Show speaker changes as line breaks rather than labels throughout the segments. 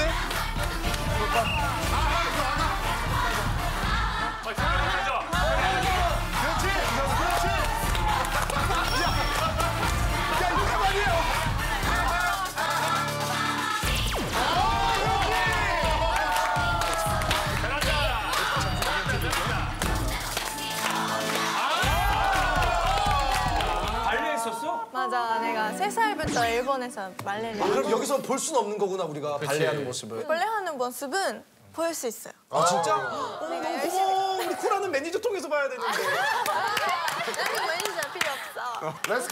맞아, 내가 3살부터 일본에서 발레를.
그럼 여기서 볼 수는 없는 거구나, 우리가 발레하는 모습을.
발레하는 모습은 보일 수 있어요.
아, 진짜?
내가 열심히.
우리 코라는 매니저 통해서 봐야 되는데.
나는 매니저 필요 없어.
렛츠고!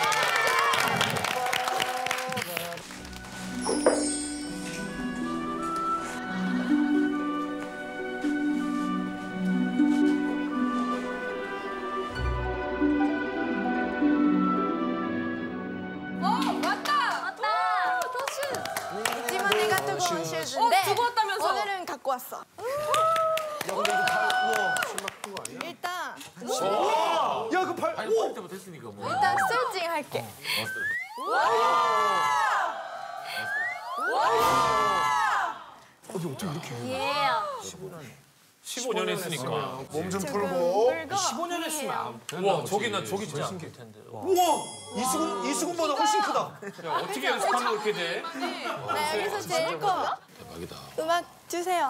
슈즈인데 두고 왔다면서? 오늘은 갖고 왔어.
야, 근데 이거 발, 우와, 신발 큰거 아니야?
일단
야, 그 발,
오! 때부터 했으니까 뭐.
일단 스트레칭 할게.
어떻게 이렇게 해?
15년 했으니까.
몸 좀 풀고.
15년 했으면 안 와, 저기 진짜 안 될 텐데.
우와! 이수근보다 훨씬 크다.
야, 어떻게 연습하면 그렇게 돼?
나 여기서 제일 커.
대박이다.
음악 주세요.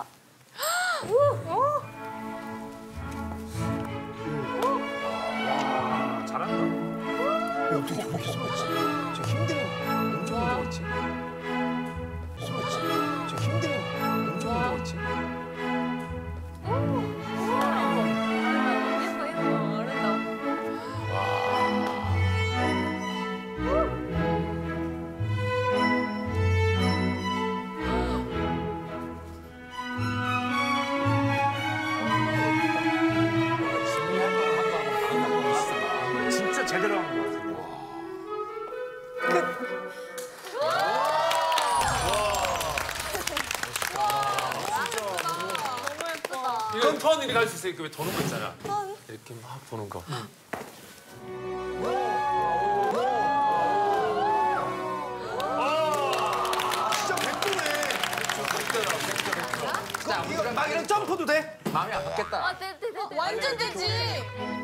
잘한다.
어떻게 저렇게 숨었지? 저 힘든 엄청 힘들었지? 숨었지? 저 힘든 엄청 힘들었지?
진짜 제대로 한 거 같아.
너무 예쁘다.
이건 턴 이렇게 할 수 있으니까 왜 도는 거 있잖아. 이렇게 막 도는 거.
진짜 100도네. 이거 막 이런 점프도 돼?
마음이 안 받겠다.
완전 되지.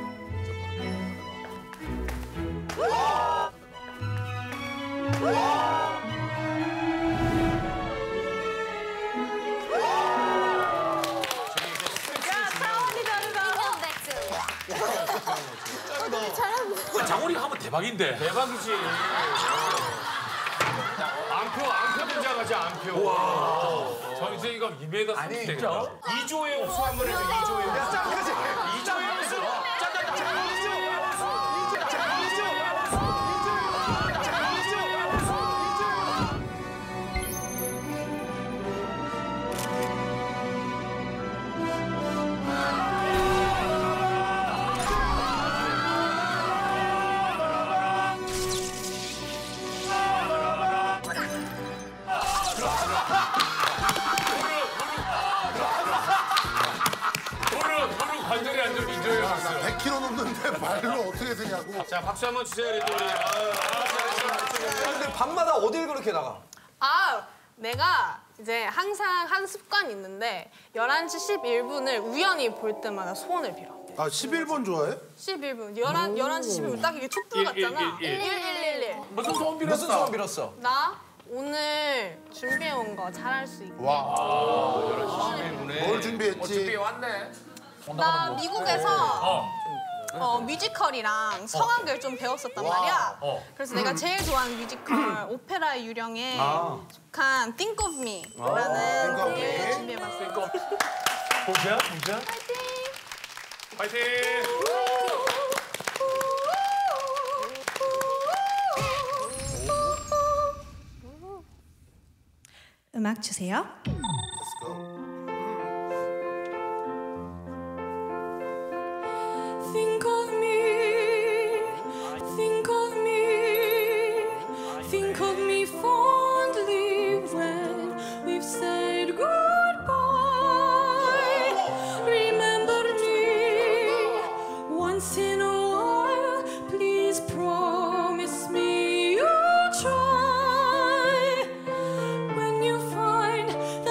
장훈이가 하면 대박인데. 대박이지. 안표 등장하지, 안표. 와. 전세이가 2m 30 되겠다. 2조의 옥수 한번 해줘, 2조의 옥수.
자, 그렇지.
2조의 옥수. 관절이 안 좋은 2조의 옥수.
100kg 넘는데 발로 어떻게 되냐고.
자, 박수 한번 주세요, 레토리.
근데 밤마다 어딜 그렇게 나가?
아, 내가 이제 항상 한 습관이 있는데 11시 11분을 우연히 볼 때마다 소원을 빌어.
아, 11번 좋아해?
11분. 11시 11분 딱 이게 툭 들어갔잖아. 1111.
무슨 소원 빌었어?
무슨 소원 빌었어?
나 오늘 준비해온 거 잘할 수 있게.
와. 뭘 준비했지?
준비해 왔네.
나 미국에서 뮤지컬이랑 성악을 좀 배웠었단 말이야. 그래서 내가 제일 좋아하는 뮤지컬 오페라의 유령에 속한 Think of Me라는 곡을 준비해봤어.
보자.
파이팅!
음악 주세요.
Let's go.
Think of me, think of me, think of me fondly when we've said goodbye. Remember me once in a while, please promise me you'll try. When you find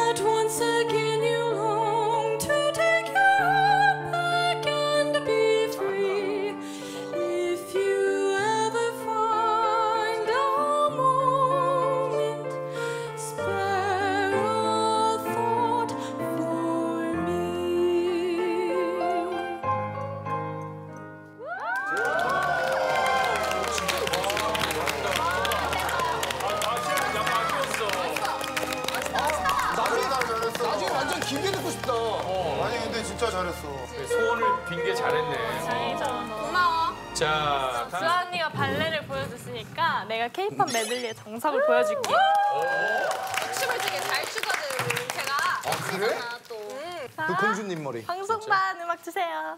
완전 길게 듣고 싶다.
아니 근데 진짜 잘했어.
소원을 빈 게 잘했네.
고마워.
자,
주아 언니가 발레를 보여줬으니까 내가 케이팝 메들리의 정석을 보여줄게.
춤을 되게 잘 추거든, 제가.
그래?
또.
그 공주님 머리.
방송반 음악 주세요.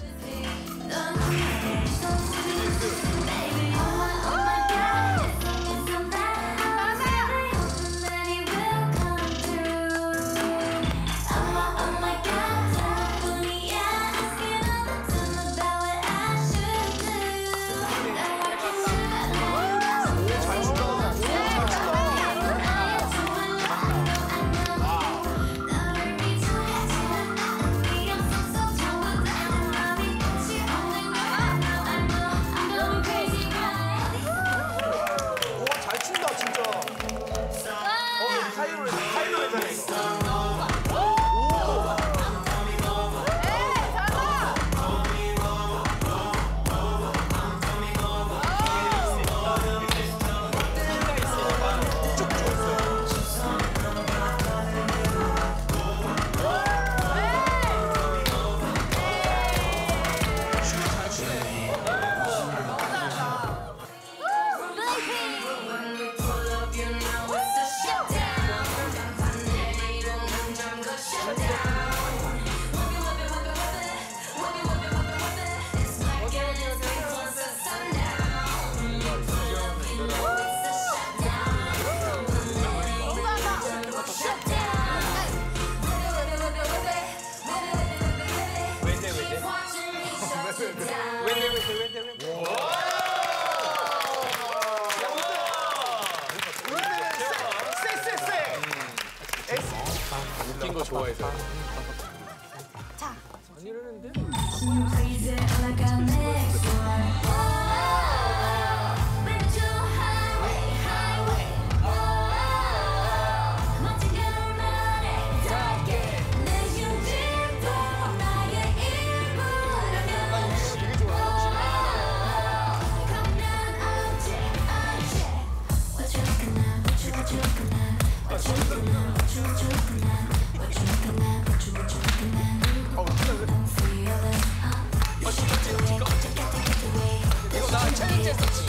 잘 춘다 진짜.
웃긴 거 좋아해서.
이거 나 챌린지 했었지.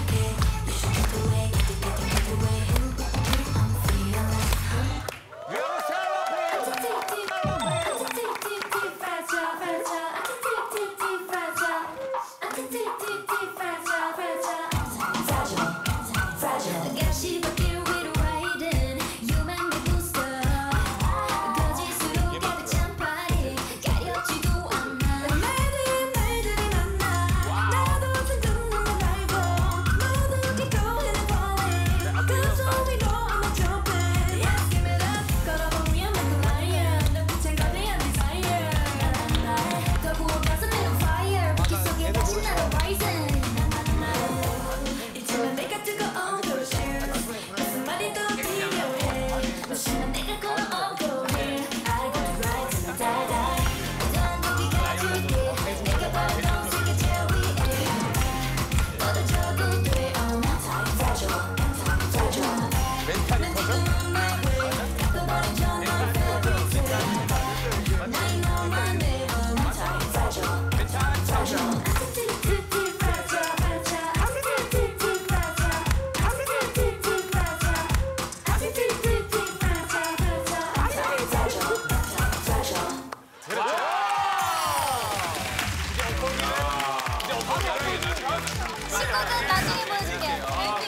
친구들 나중에 보여줄게.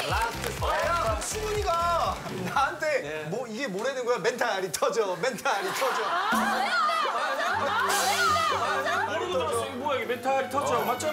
수근이가 나한테 뭐 이게 뭐라는 거야? 멘탈이 터져, 멘탈이 터져.
모르고 들었어. 이거 뭐야, 이게 멘탈이 터져. 맞잖아.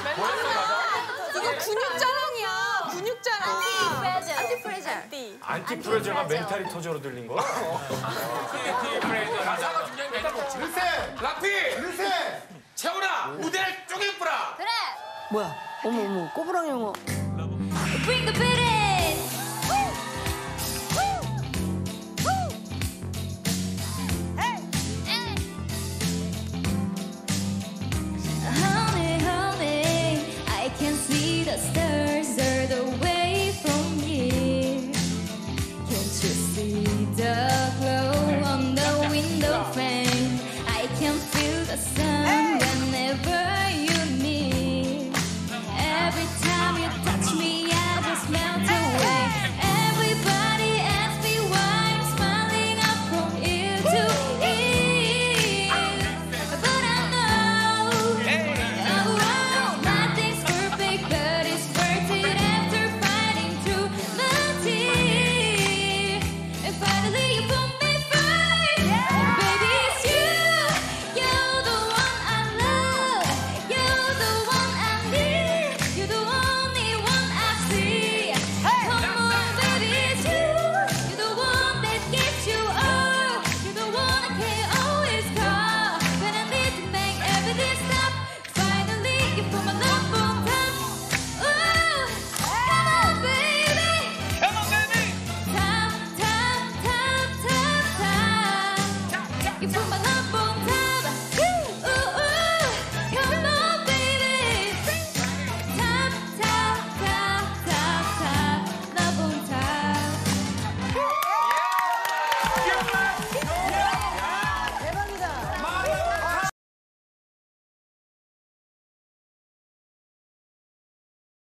이거 근육 자랑이야. 근육 자랑. 안티프레저.
안티프레저가 멘탈이 터져로 들린 거야? 안티프레저. 가사가 굉장히 멘탈 터져.
르세!
라피!
르세!
채훈아, 무대를 쪼개뿌라.
그래.
뭐야? 어머 꼬부랑 영어.
Bring the beat in.